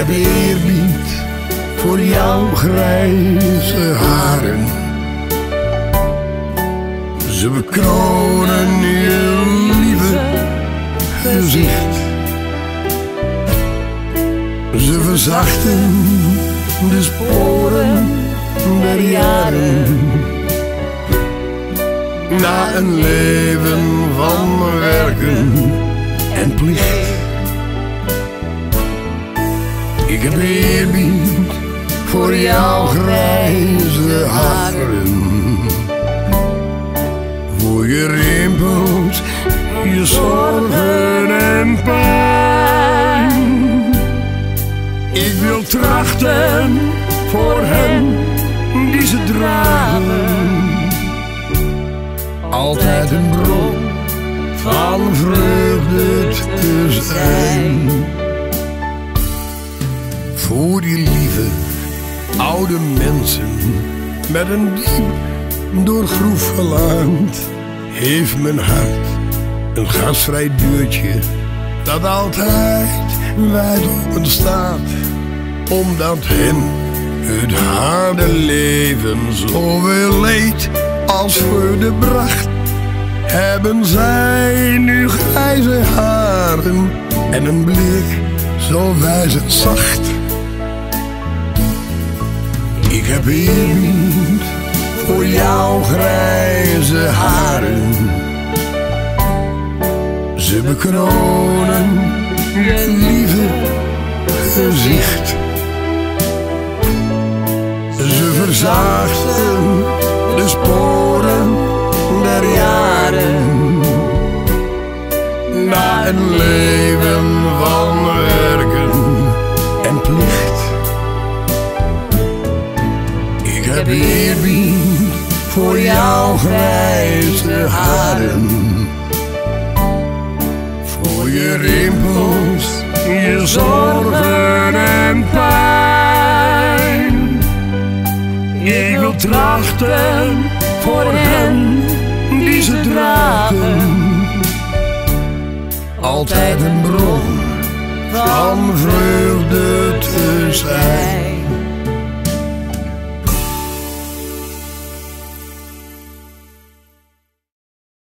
heb eerbied voor jouw grijze haren. Ze bekronen je lieve gezicht. Ze verzachten de sporen der jaren. Na een leven van werken en plicht. Ik heb eerbied voor jouw grijze haren. Voor je rimpels, je zorgen en pijn. Ik wil trachten voor hen die ze dragen. Altijd een bron van vreugde te zijn. Voor die lieve oude mensen met een diep doorgroef gelaat, heeft mijn hart een gasvrij deurtje dat altijd wijd open staat. Omdat hen het harde leven zoveel leed als vreugde bracht, hebben zij nu grijze haren en een blik zo wijs en zacht. Ik heb eerbied voor jouw grijze haren. Ze bekronen je lieve gezicht. Ze verzachten de sporen der jaren. Na een leven van werken en plicht. Ik heb eerbied voor jouw grijze haren. Voor je rimpels, je zorgen en pijn. Ik wil trachten voor hen die ze dragen. Altijd een bron van vreugde te zijn.